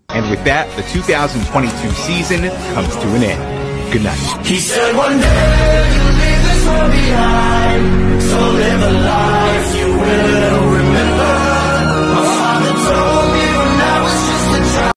And with that, the 2022 season comes to an end. Good night. He said one day you'll leave this world behind.